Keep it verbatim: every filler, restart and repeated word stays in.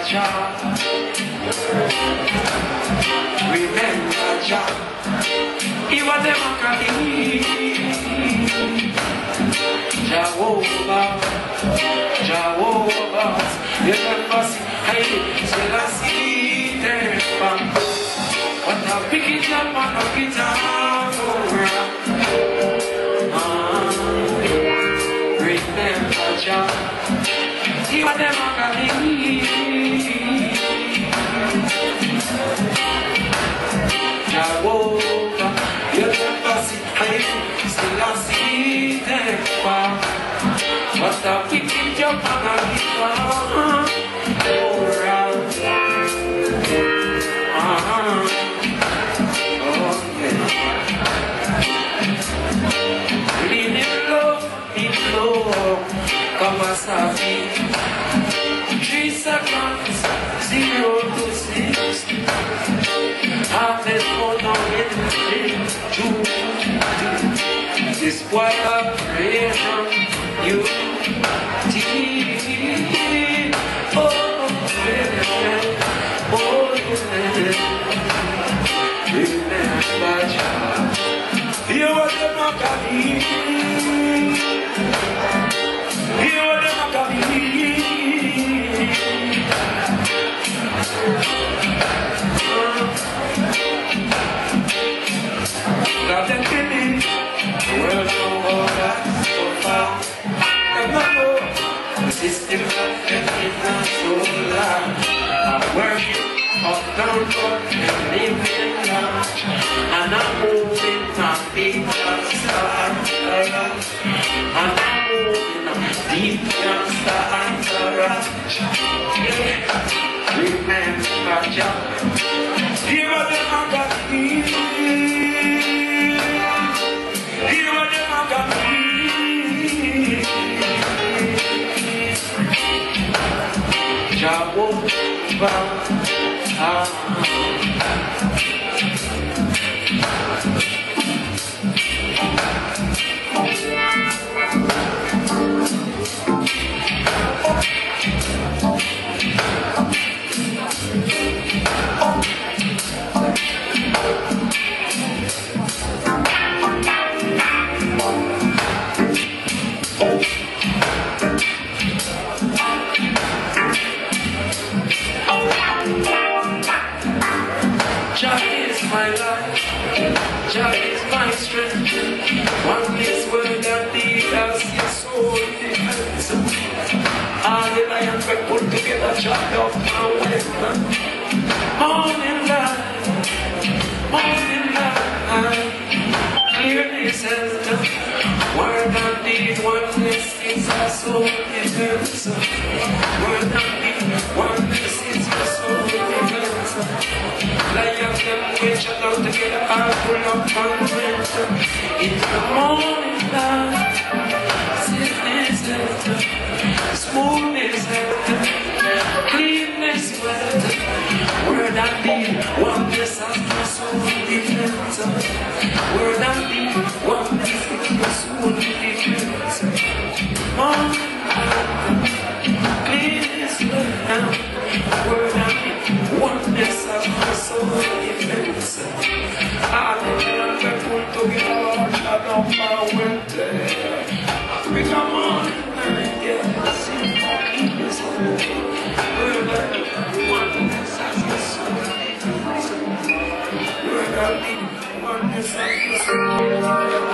Jah. Remember Jah. He was the Maccabee. Jehovah, Jehovah. You never see Haile Selassie Tempa. What a wicked job on a guitar. Remember Jah. He was the Maccabee. Jehovah, you never see Haile Selassie Tempa. What a wicked job on a guitar. Oh, right. Uh-huh. Oh, yeah. Lean in low, in low. Come on, Safi. Three seconds, zero to sixty. Half is on in June. This what operation you did. Oh, yeah. Oh, yeah. Remember Jah. You were the Maccabee. You were the Maccabee. Got them feeling, well, no, that's so far. And no, the system of them is not so loud. I worship up down God and live in large. And I'm moving my feet outside. And I'm moving deep outside. Remember Jah. Here are the Maccabee. Jehovah, Jah is my life, Jah is my strength. One is word that thee as your soul defends. All the lions were put together, chopped up and weapon. Morning light, morning light, clearly says the word that thee oneness is your soul defends. Word that thee oneness is your soul defends. Lions them wage out together, all full of content. It's the morning light, sickness and smoothness and cleanness and word that be oneness of your soul defense. Word that be oneness of your soul defense. Morning light, cleanness and word that be oneness of your soul defense. Hallelujah, people together, shut up my winter. Become on and get see this whole oneness of your soul defense. Word that be oneness of your soul defense.